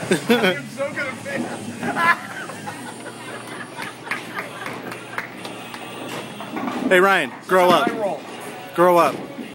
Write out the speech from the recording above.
I'm so good at face. Hey Ryan, grow up. Grow up.